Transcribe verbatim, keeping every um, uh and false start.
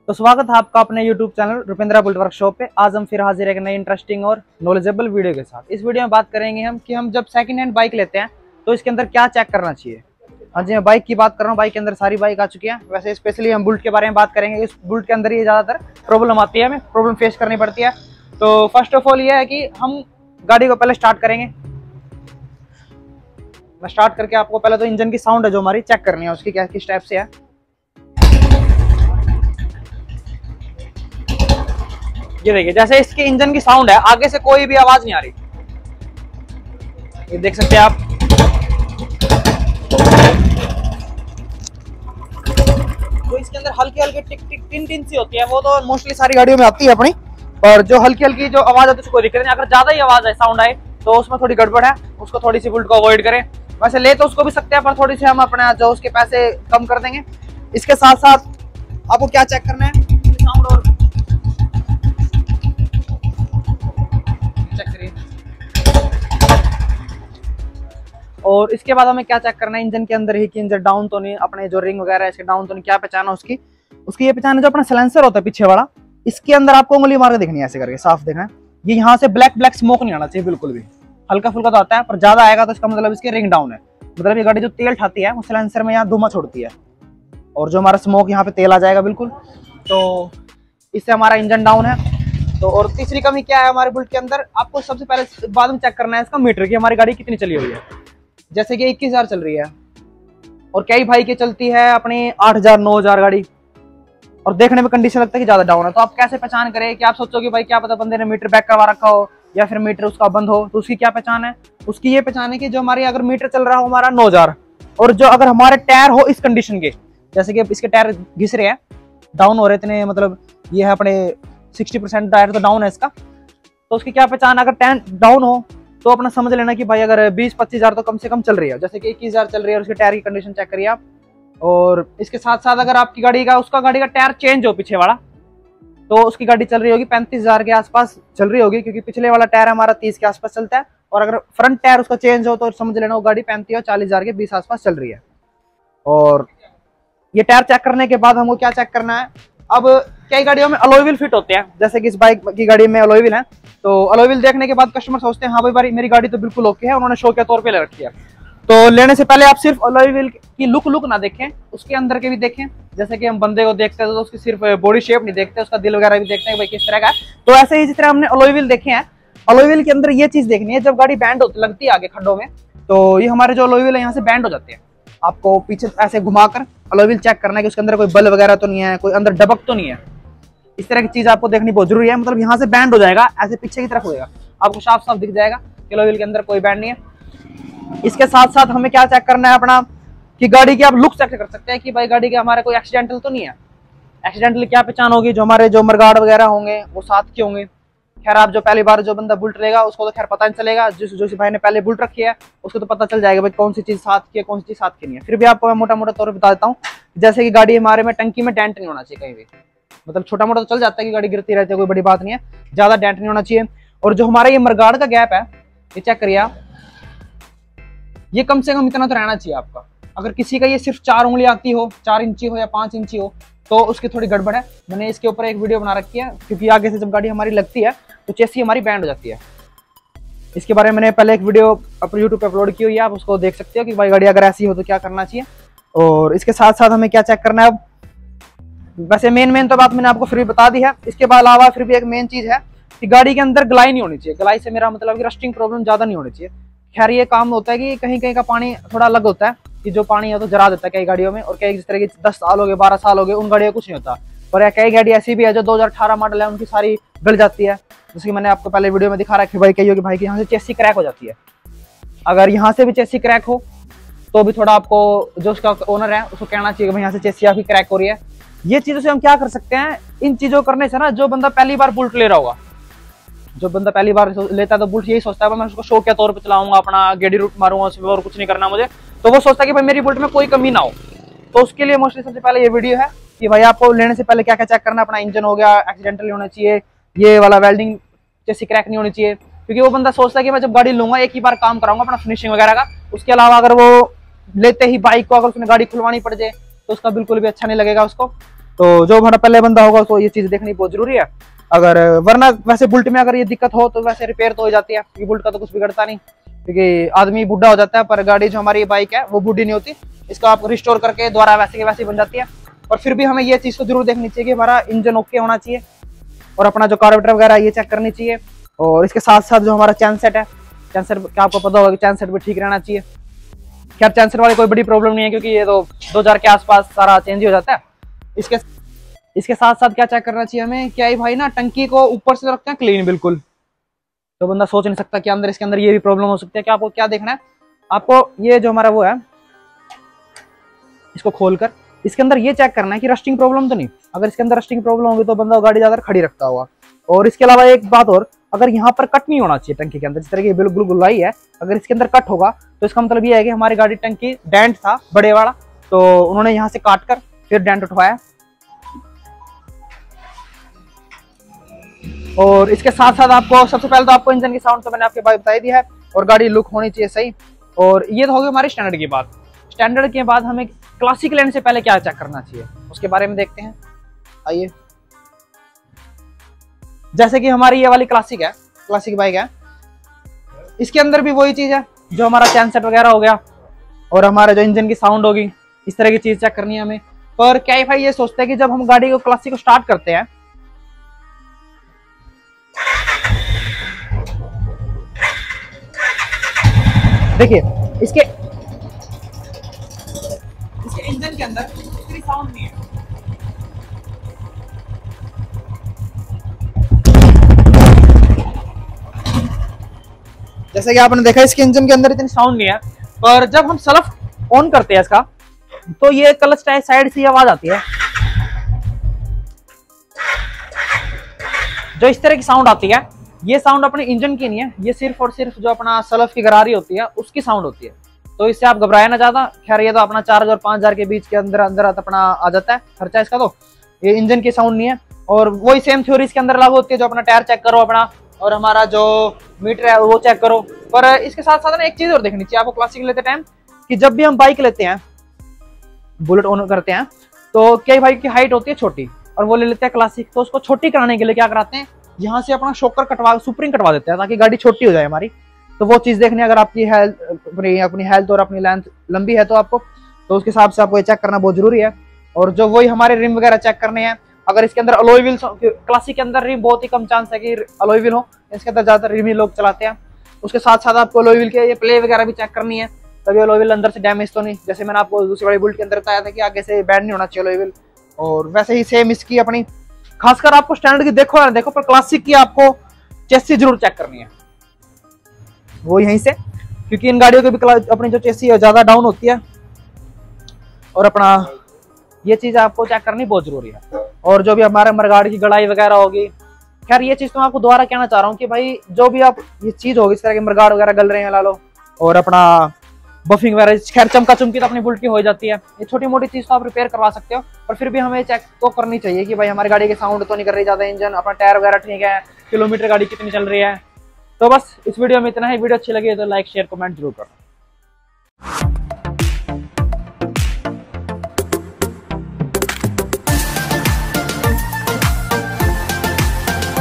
तो स्वागत है आपका अपने YouTube channel Rupendra bullet workshop पे। आज हम फिर हाजिर है एक नई इंटरेस्टिंग और नॉलेजेबल वीडियो के साथ। इस वीडियो में बात करेंगे हम कि हम जब सेकंड हैंड बाइक लेते हैं तो इसके अंदर क्या चेक करना चाहिए। हाँ जी, मैं बाइक की बात कर रहा हूँ। बाइक के अंदर सारी बाइक आ चुकी है। वैसे स्पेशली हम बुलेट के बारे में बात करेंगे। इस बुलेट के अंदर ये ज़्यादातर प्रॉब्लम आती है, हमें प्रॉब्लम फेस करनी पड़ती है। तो फर्स्ट ऑफ ऑल ये है कि हम गाड़ी को पहले स्टार्ट करेंगे। मैं स्टार्ट करके आपको पहले तो इंजन की साउंड है जो हमारी चेक करनी है, उसकी क्या किस टाइप से है। ये देखिए, जैसे इसके इंजन की साउंड है, आगे से कोई भी आवाज नहीं आ रही। ये देख सकते हैं आप। तो इसके अंदर हल्की हल्की टिक टिक टिन टिन सी होती है, वो तो मोस्टली सारी गाड़ियों में आती है अपनी। और जो हल्की हल्की जो आवाज आती है उसको दिक्कत नहीं। अगर ज्यादा ही आवाज है, साउंड आए, तो उसमें थोड़ी गड़बड़ है, उसको थोड़ी सी बुलेट को अवॉइड करें। वैसे ले तो उसको भी सकते हैं, पर थोड़ी सी हम अपना जो उसके पैसे कम कर देंगे। इसके साथ साथ आपको क्या चेक करना है, साउंड और और इसके बाद हमें क्या चेक करना है इंजन के अंदर ही कि इंजन डाउन तो नहीं, अपने जो रिंग वगैरह है इसके डाउन तो नहीं। क्या पहचाना उसकी उसकी ये पहचान है, जो अपना सिलेंसर होता है पीछे वाला, इसके अंदर आपको उंगली मार के देखनी है, ऐसे करके साफ देखना है। ये यहाँ से ब्लैक ब्लैक स्मोक नहीं आना चाहिए बिल्कुल भी। हल्का फुल्का तो आता है, पर ज्यादा आएगा तो इसका मतलब इसकी रिंग डाउन है। मतलब ये गाड़ी जो तेल ठाती है वो सिलेंसर में यहाँ धुआं छोड़ती है, और जो हमारा स्मोक यहाँ पे तेल आ जाएगा बिल्कुल, तो इससे हमारा इंजन डाउन है। तो और तीसरी कमी क्या है हमारे बुलेट के अंदर, आपको सबसे पहले बाद में चेक करना है इसका मीटर की हमारी गाड़ी कितनी चली हुई है। जैसे कि इक्कीस हजार चल रही है, और कई भाई की चलती है अपनी आठ हजार नौ हजार गाड़ी, और देखने में कंडीशन लगता है कि ज्यादा डाउन है। तो आप कैसे पहचान करें कि आप सोचोगे भाई क्या पता बंदे ने मीटर बैक करवा रखा हो या फिर मीटर उसका बंद हो, तो उसकी क्या पहचान है? उसकी ये पहचान है कि जो हमारी अगर मीटर चल रहा हो हमारा नौ हजार, और जो अगर हमारे टायर हो इस कंडीशन के, जैसे कि इसके टायर घिस रहे हैं, डाउन हो रहे इतने, मतलब ये है अपने सिक्सटी परसेंट टायर तो डाउन है इसका, तो उसकी क्या पहचान? अगर टायर डाउन हो तो अपना समझ लेना कि भाई अगर बीस पच्चीस हजार तो कम से कम चल रही है। जैसे कि इक्कीस हजार चल रही है और उसके टायर की कंडीशन चेक करिए आप। और इसके साथ साथ अगर आपकी गाड़ी का उसका गाड़ी का टायर चेंज हो पीछे वाला, तो उसकी गाड़ी चल रही होगी पैंतीस हजार के आसपास चल रही होगी, क्योंकि पिछले वाला टायर हमारा तीस के आसपास चलता है। और अगर फ्रंट टायर उसका चेंज हो तो समझ लेना वो गाड़ी पैंतीस और चालीस हजार के बीस आसपास चल रही है। और ये टायर चेक करने के बाद हमको क्या चेक करना है, अब कई गाड़ियों में अलॉय व्हील फिट होते हैं, जैसे कि इस बाइक की गाड़ी में अलॉय व्हील है। तो अलॉय व्हील देखने के बाद कस्टमर सोचते हैं हाँ भाई मेरी गाड़ी तो बिल्कुल ओके है, उन्होंने शो के तौर पे ले रखी है। तो लेने से पहले आप सिर्फ अलॉय व्हील की लुक लुक ना देखें, उसके अंदर के भी देखें। जैसे कि हम बंदे को देखते हैं तो उसकी सिर्फ बॉडी शेप नहीं देखते, उसका दिल वगैरह भी देखते हैं भाई किस तरह का है। तो ऐसे ही जिस तरह हमने अलॉय व्हील देखे हैं, अलॉय व्हील के अंदर ये चीज देखनी है, जब गाड़ी बैंड लगती है आगे खड्डों में, तो ये हमारे जो अलॉय व्हील है यहाँ से बैंड हो जाते हैं। आपको पीछे ऐसे घुमाकर अलॉय व्हील चेक करना है कि उसके अंदर कोई बल वगैरह तो नहीं है, कोई अंदर डबक तो नहीं है। इस तरह की चीज आपको देखनी बहुत जरूरी है। मतलब यहाँ से बैंड हो जाएगा, ऐसे पीछे की तरफ होएगा, आपको साफ साफ दिख जाएगा कि अलॉय व्हील के अंदर कोई बैंड नहीं है। इसके साथ साथ हमें क्या चेक करना है अपना, कि गाड़ी की आप लुक चेक कर सकते हैं कि भाई गाड़ी के हमारे कोई एक्सीडेंटल तो नहीं है। एक्सीडेंटल क्या पहचान होगी, जो हमारे जो मरगाड़ वगैरह होंगे वो साथ के होंगे। खैर आप जो पहली बार जो बंदा बुलेट लेगा उसको तो खैर पता नहीं चलेगा, जिस जो भाई ने पहले बुलेट रखी है उसको तो पता चल जाएगा भाई कौन सी चीज साथ की है कौन सी चीज साथ की नहीं है। फिर भी आपको मैं मोटा मोटा तौर पर बता देता हूँ, जैसे कि गाड़ी हमारे में टंकी में डेंट नहीं होना चाहिए कहीं भी। मतलब छोटा मोटा तो चल जाता है कि गाड़ी गिरती रहती है, कोई बड़ी बात नहीं है, ज्यादा डेंट नहीं होना चाहिए। और जो हमारा ये मरगाड़ का गैप है, ये चेक करिए आप, ये कम से कम इतना तो रहना चाहिए आपका। अगर किसी का ये सिर्फ चार उंगली आती हो, चार इंची हो या पांच इंची हो, तो उसकी थोड़ी गड़बड़ है। मैंने इसके ऊपर एक वीडियो बना रखी है, क्योंकि आगे से जब गाड़ी हमारी लगती है तो चेसी हमारी बैंड हो जाती है। इसके बारे में मैंने पहले एक वीडियो अपने यूट्यूब पे अपलोड की हुई है, आप उसको देख सकते हो कि भाई गाड़ी अगर ऐसी हो तो क्या करना चाहिए। और इसके साथ साथ हमें क्या चेक करना है, अब वैसे मेन मेन तो बात मैंने आपको फिर भी बता दी है। इसके अलावा फिर भी एक मेन चीज है कि गाड़ी के अंदर गलाई नहीं होनी चाहिए। गलाई से मेरा मतलब कि रस्टिंग प्रॉब्लम ज्यादा नहीं होनी चाहिए। खैर ये काम होता है कि कहीं कहीं का पानी थोड़ा अलग होता है, कि जो पानी है तो जरा देता है कई गाड़ियों में, और कई जिस तरह की दस साल हो गए बारह साल हो गए उन गाड़ियों कुछ नहीं होता। पर कई गाड़ी ऐसी भी है जो दो हजार अठारह मॉडल है, उनकी सारी गल जाती है। जैसे कि मैंने आपको पहले वीडियो में दिखा रखा है भाई, कही होगी भाई कि यहाँ से चेसी क्रैक हो जाती है। अगर यहाँ से भी चेसी क्रैक हो तो भी थोड़ा आपको जो उसका ओनर है उसको कहना चाहिए भाई यहाँ से चेसी आपकी क्रैक हो रही है। ये चीजों से हम क्या कर सकते हैं, इन चीजों करने से ना, जो बंदा पहली बार बुलेट ले रहा होगा, जो बंदा पहली बार लेता है तो बुलेट यही सोचता है मैं उसको शौक के तौर पे चलाऊंगा, अपना गेडी रूट मारूंगा उसमें और कुछ नहीं करना मुझे, तो वो सोचता है कि भाई मेरी बुलेट में कोई कमी ना हो। तो उसके लिए मोस्टली सबसे पहले ये वीडियो है कि भाई आपको लेने से पहले क्या क्या चेक करना है। अपना इंजन हो गया, एक्सीडेंटल नहीं होना चाहिए, ये वाला वेल्डिंग जैसी क्रैक नहीं होनी चाहिए, क्योंकि वो बंदा सोचता है कि मैं जब गाड़ी लूंगा एक ही बार काम कराऊंगा अपना फिनिशिंग वगैरह का। उसके अलावा अगर वो लेते ही बाइक को अगर उसने गाड़ी खुलवानी पड़ जाए तो उसका बिल्कुल भी अच्छा नहीं लगेगा उसको। तो जो हमारा पहले बंदा होगा तो ये चीज देखनी बहुत जरूरी है। अगर वरना वैसे बुलेट में अगर ये दिक्कत हो तो वैसे रिपेयर तो हो जाती है, क्योंकि बुलेट का तो कुछ बिगड़ता नहीं, क्योंकि आदमी बूढ़ा हो जाता है, पर गाड़ी जो हमारी बाइक है वो बूढ़ी नहीं होती। इसको आप रिस्टोर करके दोबारा वैसे की वैसे बन जाती है। और फिर भी हमें ये चीज तो जरूर देखनी चाहिए कि हमारा इंजन ओके होना चाहिए और अपना जो कार्बोरेटर वगैरह ये चेक करनी चाहिए। और इसके साथ साथ जो हमारा चैन सेट है, चैन सेट क्या आपको पता होगा कि चैन सेट भी ठीक रहना चाहिए। खैर चैन सेट वाली कोई बड़ी प्रॉब्लम नहीं है, क्योंकि ये तो दो हजार के आसपास सारा चेंज हो जाता है। इसके इसके साथ साथ क्या चेक करना चाहिए हमें, क्या भाई ना टंकी को ऊपर से रखते हैं क्लीन बिल्कुल, तो बंदा सोच नहीं सकता कि अंदर इसके अंदर ये भी प्रॉब्लम हो सकती है। क्या आपको क्या देखना है, आपको ये जो हमारा वो है इसको खोलकर इसके अंदर ये चेक करना है कि रस्टिंग प्रॉब्लम तो नहीं। अगर इसके अंदर रस्टिंग प्रॉब्लम होगी तो बंदा गाड़ी ज्यादा खड़ी रखता होगा। और इसके अलावा एक बात और, अगर यहाँ पर कट नहीं होना चाहिए टंकी के अंदर, जिस तरह की बिल्कुल गुलाई है, अगर इसके अंदर कट होगा तो इसका मतलब ये है कि हमारी गाड़ी टंकी डेंट था बड़े वाला, तो उन्होंने यहाँ से काट कर फिर डेंट उठवाया। और इसके साथ साथ आपको सबसे पहले तो आपको इंजन की साउंड तो मैंने आपके बारे बताई दी है, और गाड़ी लुक होनी चाहिए सही। और ये तो होगी हमारी स्टैंडर्ड की बात। स्टैंडर्ड के बाद हमें क्लासिक लेने से पहले क्या चेक करना चाहिए उसके बारे में देखते हैं, आइए। जैसे कि हमारी ये वाली क्लासिक है, क्लासिक बाइक है, इसके अंदर भी वही चीज है, जो हमारा चैन सेट वगैरह हो गया और हमारा जो इंजन की साउंड होगी, इस तरह की चीज चेक करनी है हमें। पर क्या भाई ये सोचते हैं कि जब हम गाड़ी को क्लासिक को स्टार्ट करते हैं, देखिए इसके इसके इंजन के अंदर इतनी साउंड नहीं है। जैसे कि आपने देखा इसके इंजन के अंदर इतनी साउंड नहीं है, पर जब हम सेल्फ ऑन करते हैं इसका तो ये क्लच टाइप साइड से आवाज आती है, जो इस तरह की साउंड आती है। ये साउंड अपने इंजन की नहीं है, ये सिर्फ और सिर्फ जो अपना सेल्फ की गरारी होती है उसकी साउंड होती है। तो इससे आप घबराए ना ज्यादा। खैर ये तो अपना चार हजार पांच हजार के बीच के अंदर अंदर अपना आ जाता है खर्चा इसका, तो ये इंजन की साउंड नहीं है। और वही सेम थ्योरी इसके अंदर लागू होती है, जो अपना टायर चेक करो अपना, और हमारा जो मीटर है वो चेक करो। पर इसके साथ साथ ना एक चीज और देखनी चाहिए आपको क्लासिक लेते टाइम, कि जब भी हम बाइक लेते हैं, बुलेट ऑन करते हैं, तो कई बाइक की हाइट होती है छोटी और वो ले लेते हैं क्लासिक, तो उसको छोटी कराने के लिए क्या कराते हैं, यहाँ से अपना शॉकर कटवा सुप्रीम कटवा देते हैं ताकि गाड़ी छोटी हो जाए हमारी। तो वो चीज देखनी है, अगर आपकी हेल्थ अपनी अपनी हेल्थ और अपनी लेंथ लंबी है तो आपको, तो उसके हिसाब से आपको ये चेक करना बहुत जरूरी है। और जो वही हमारे रिम वगैरह चेक करने हैं, अगर इसके अंदर अलॉय व्हील्स, क्लासिक के अंदर रिम बहुत ही कम चांस है कि अलॉय व्हील हो, इसके अंदर ज्यादातर रिम ही लोग चलाते हैं। उसके साथ साथ आपको अलॉय व्हील के ये प्ले वगैरह भी चेक करनी है, तभी अलॉय व्हील अंदर से डैमेज तो नहीं। जैसे मैंने आपको दूसरी वाली बुलेट के अंदर बताया था कि आगे से बैंड नहीं होना चाहिए अलॉय व्हील, और वैसे ही सेम इसकी अपनी, खासकर आपको स्टैंडर्ड की देखो या देखो, पर क्लासिक की आपको चेसी जरूर चेक करनी है वो यहीं से, क्योंकि इन गाड़ियों की भी अपनी जो चेसी है ज्यादा डाउन होती है, और अपना ये चीज आपको चेक करनी बहुत जरूरी है। और जो भी हमारे मरगाड़ की गड़ाई वगैरह होगी, खैर ये चीज तो मैं आपको दोबारा कहना चाह रहा हूँ कि भाई जो भी आप ये चीज होगी, इस तरह के मरगाड़ वगैरह गल रहे हैं ला लो, और अपना बफिंग वगैरह, खैर चमका चमकी तो अपनी बुलेट की हो जाती है, ये छोटी मोटी चीज तो आप रिपेयर करवा सकते हो। पर फिर भी हमें चेक तो करनी चाहिए कि भाई हमारी गाड़ी की साउंड तो नहीं कर रही ज्यादा इंजन, अपना टायर वगैरह ठीक है, किलोमीटर गाड़ी कितनी चल रही है। तो बस इस वीडियो में इतना ही। वीडियो अच्छी लगी तो लाइक शेयर कमेंट जरूर करना।